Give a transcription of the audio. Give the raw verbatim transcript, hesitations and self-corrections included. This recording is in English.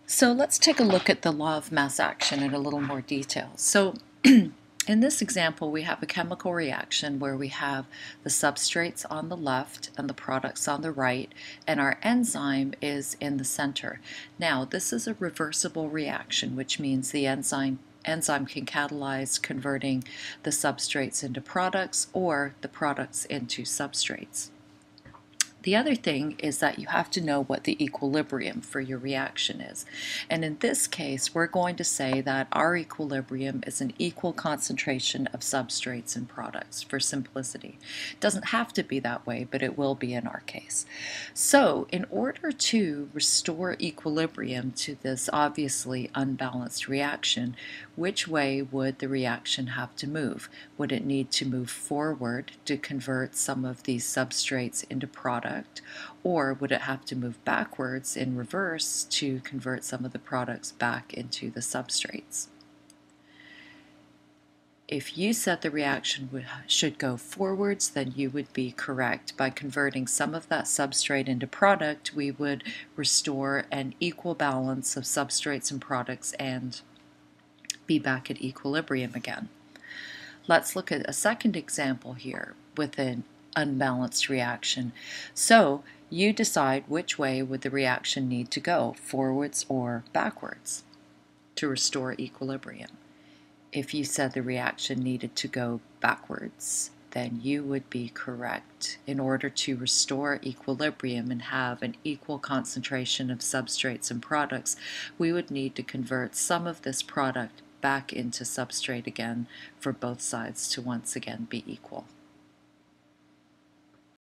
So let's take a look at the law of mass action in a little more detail. So in this example, we have a chemical reaction where we have the substrates on the left and the products on the right, and our enzyme is in the center. Now, this is a reversible reaction, which means the enzyme enzyme can catalyze converting the substrates into products or the products into substrates. The other thing is that you have to know what the equilibrium for your reaction is. And in this case, we're going to say that our equilibrium is an equal concentration of substrates and products for simplicity. It doesn't have to be that way, but it will be in our case. So in order to restore equilibrium to this obviously unbalanced reaction, which way would the reaction have to move? Would it need to move forward to convert some of these substrates into products? Or would it have to move backwards in reverse to convert some of the products back into the substrates? If you said the reaction would, should go forwards, then you would be correct. By converting some of that substrate into product, we would restore an equal balance of substrates and products and be back at equilibrium again. Let's look at a second example here with an unbalanced reaction. So you decide which way would the reaction need to go, forwards or backwards, to restore equilibrium. If you said the reaction needed to go backwards, then you would be correct. In order to restore equilibrium and have an equal concentration of substrates and products, we would need to convert some of this product back into substrate again for both sides to once again be equal.